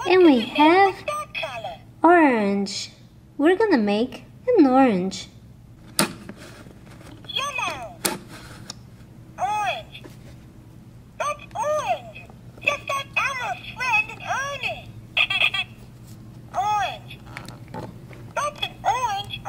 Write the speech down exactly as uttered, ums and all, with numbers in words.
And we have orange. We're gonna make an orange.